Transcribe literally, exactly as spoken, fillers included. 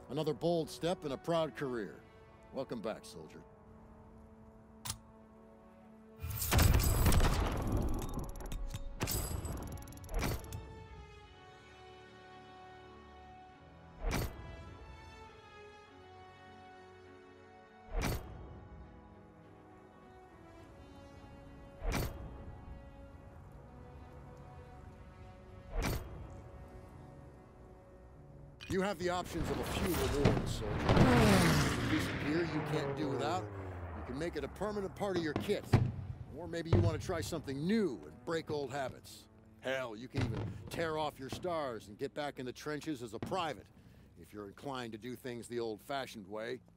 Another bold step and a proud career. Welcome back, soldier. You have the options of a few rewards, soldier. A piece of gear you can't do without. You can make it a permanent part of your kit. Or maybe you want to try something new and break old habits. Hell, you can even tear off your stars and get back in the trenches as a private, if you're inclined to do things the old-fashioned way.